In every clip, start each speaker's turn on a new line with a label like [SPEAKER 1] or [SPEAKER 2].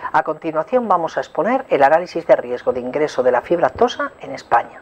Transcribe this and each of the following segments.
[SPEAKER 1] A continuación vamos a exponer el análisis de riesgo de ingreso de la fiebre aftosa en España.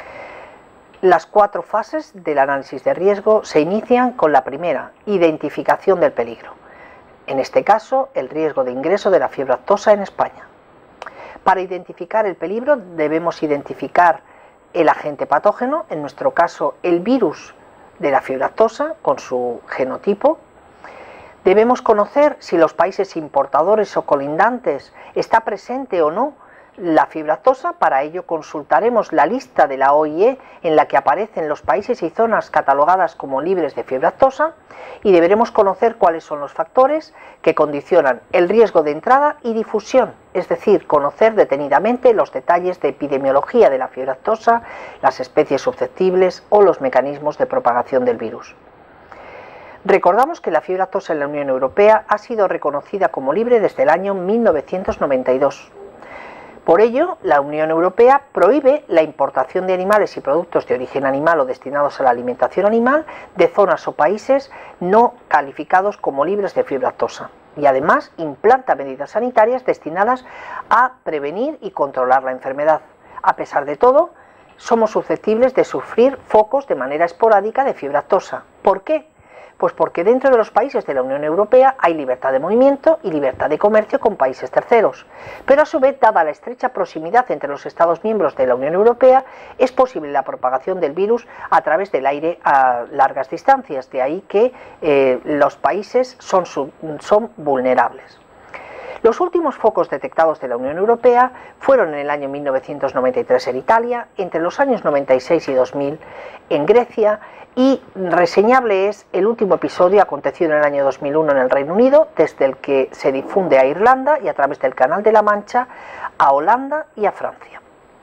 [SPEAKER 1] Las 4 fases del análisis de riesgo se inician con la primera, identificación del peligro. En este caso, el riesgo de ingreso de la fiebre aftosa en España. Para identificar el peligro debemos identificar el agente patógeno, en nuestro caso el virus de la fiebre aftosa con su genotipo. Debemos conocer si los países importadores o colindantes está presente o no la fiebre aftosa. Para ello consultaremos la lista de la OIE en la que aparecen los países y zonas catalogadas como libres de fiebre aftosa y deberemos conocer cuáles son los factores que condicionan el riesgo de entrada y difusión, es decir, conocer detenidamente los detalles de epidemiología de la fiebre aftosa, las especies susceptibles o los mecanismos de propagación del virus. Recordamos que la fiebre aftosa en la Unión Europea ha sido reconocida como libre desde el año 1992. Por ello, la Unión Europea prohíbe la importación de animales y productos de origen animal o destinados a la alimentación animal de zonas o países no calificados como libres de fiebre aftosa. Y además implanta medidas sanitarias destinadas a prevenir y controlar la enfermedad. A pesar de todo, somos susceptibles de sufrir focos de manera esporádica de fiebre aftosa. ¿Por qué? Pues porque dentro de los países de la Unión Europea hay libertad de movimiento y libertad de comercio con países terceros. Pero a su vez, dada la estrecha proximidad entre los Estados miembros de la Unión Europea, es posible la propagación del virus a través del aire a largas distancias. De ahí que los países son vulnerables. Los últimos focos detectados de la Unión Europea fueron en el año 1993 en Italia, entre los años 96 y 2000 en Grecia, y reseñable es el último episodio acontecido en el año 2001 en el Reino Unido, desde el que se difunde a Irlanda y a través del Canal de la Mancha a Holanda y a Francia.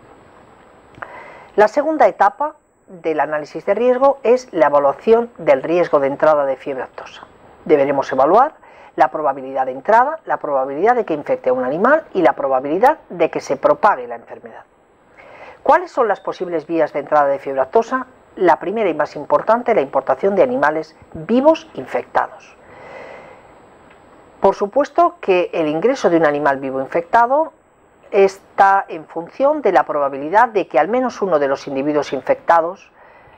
[SPEAKER 1] La segunda etapa del análisis de riesgo es la evaluación del riesgo de entrada de fiebre aftosa. Deberemos evaluar la probabilidad de entrada, la probabilidad de que infecte a un animal y la probabilidad de que se propague la enfermedad. ¿Cuáles son las posibles vías de entrada de fiebre aftosa? La primera y más importante, la importación de animales vivos infectados. Por supuesto que el ingreso de un animal vivo infectado está en función de la probabilidad de que al menos uno de los individuos infectados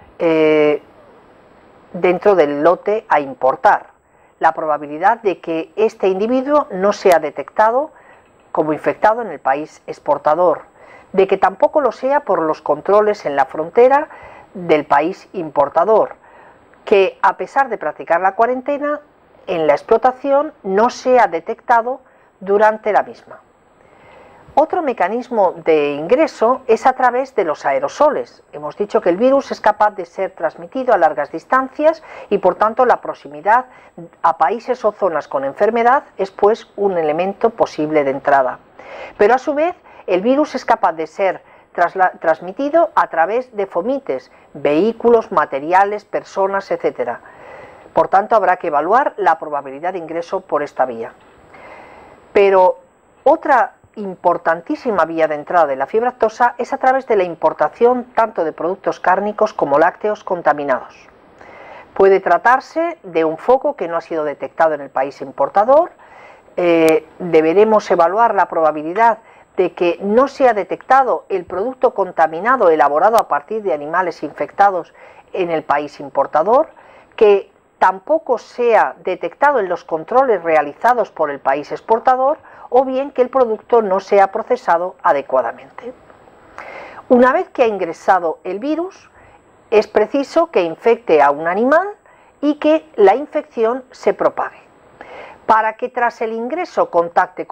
[SPEAKER 1] dentro del lote a importar, la probabilidad de que este individuo no sea detectado como infectado en el país exportador, de que tampoco lo sea por los controles en la frontera del país importador, que a pesar de practicar la cuarentena, en la explotación no sea detectado durante la misma. Otro mecanismo de ingreso es a través de los aerosoles. Hemos dicho que el virus es capaz de ser transmitido a largas distancias y por tanto la proximidad a países o zonas con enfermedad es pues un elemento posible de entrada. Pero a su vez el virus es capaz de ser transmitido a través de fomites, vehículos, materiales, personas, etc. Por tanto, habrá que evaluar la probabilidad de ingreso por esta vía. Pero otra importantísima vía de entrada de la fiebre aftosa es a través de la importación tanto de productos cárnicos como lácteos contaminados. Puede tratarse de un foco que no ha sido detectado en el país importador. Deberemos evaluar la probabilidad de que no sea detectado el producto contaminado elaborado a partir de animales infectados en el país importador, que tampoco sea detectado en los controles realizados por el país exportador, o bien que el producto no sea procesado adecuadamente. Una vez que ha ingresado el virus, es preciso que infecte a un animal y que la infección se propague. Para que tras el ingreso contacte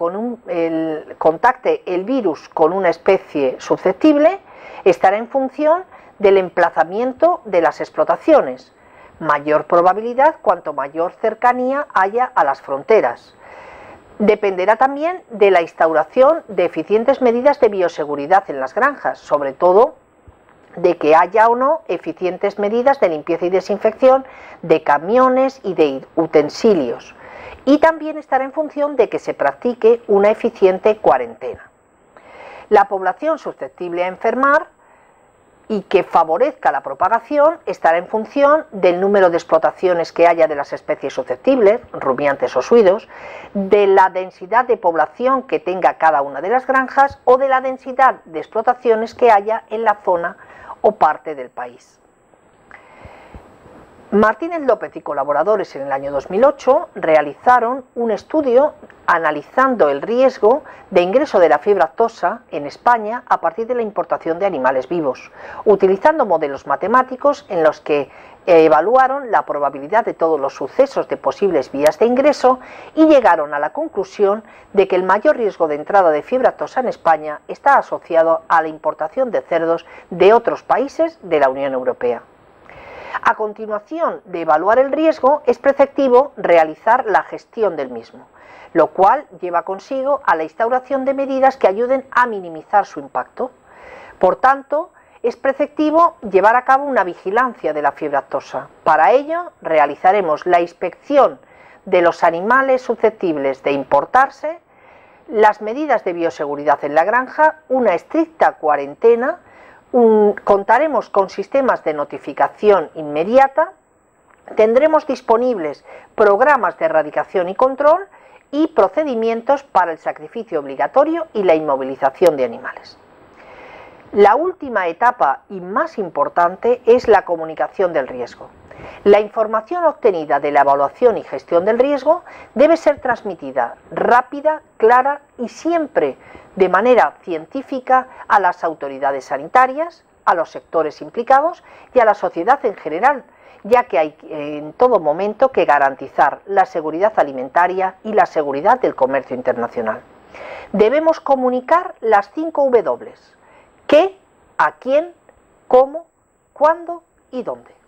[SPEAKER 1] el virus con una especie susceptible, estará en función del emplazamiento de las explotaciones. Mayor probabilidad cuanto mayor cercanía haya a las fronteras. Dependerá también de la instauración de eficientes medidas de bioseguridad en las granjas, sobre todo de que haya o no eficientes medidas de limpieza y desinfección de camiones y de utensilios. Y también estará en función de que se practique una eficiente cuarentena. La población susceptible a enfermar y que favorezca la propagación estará en función del número de explotaciones que haya de las especies susceptibles, rumiantes o suidos, de la densidad de población que tenga cada una de las granjas o de la densidad de explotaciones que haya en la zona o parte del país. Martínez López y colaboradores en el año 2008 realizaron un estudio analizando el riesgo de ingreso de la fiebre aftosa en España a partir de la importación de animales vivos, utilizando modelos matemáticos en los que evaluaron la probabilidad de todos los sucesos de posibles vías de ingreso y llegaron a la conclusión de que el mayor riesgo de entrada de fiebre aftosa en España está asociado a la importación de cerdos de otros países de la Unión Europea. A continuación de evaluar el riesgo, es preceptivo realizar la gestión del mismo, lo cual lleva consigo a la instauración de medidas que ayuden a minimizar su impacto. Por tanto, es preceptivo llevar a cabo una vigilancia de la fiebre aftosa. Para ello, realizaremos la inspección de los animales susceptibles de importarse, las medidas de bioseguridad en la granja, una estricta cuarentena. Contaremos con sistemas de notificación inmediata, tendremos disponibles programas de erradicación y control y procedimientos para el sacrificio obligatorio y la inmovilización de animales. La última etapa y más importante es la comunicación del riesgo. La información obtenida de la evaluación y gestión del riesgo debe ser transmitida rápida, clara y siempre de manera científica a las autoridades sanitarias, a los sectores implicados y a la sociedad en general, ya que hay en todo momento que garantizar la seguridad alimentaria y la seguridad del comercio internacional. Debemos comunicar las 5 W: qué, a quién, cómo, cuándo y dónde.